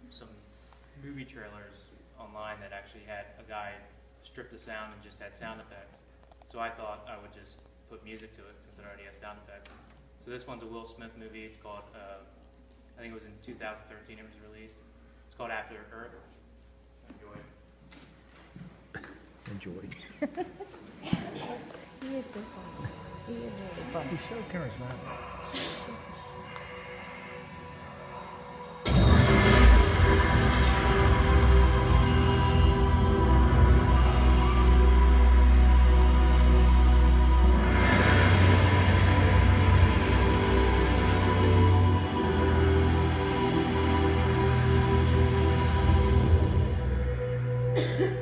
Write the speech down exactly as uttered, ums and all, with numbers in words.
some movie trailers online that actually had a guy strip the sound and just had sound effects. So I thought I would just put music to it since it already has sound effects. So this one's a Will Smith movie. It's called, uh, I think it was in two thousand thirteen it was released. It's called After Earth. Enjoy it. Enjoy. He is so funny. He is really funny. He's so charismatic. Yeah.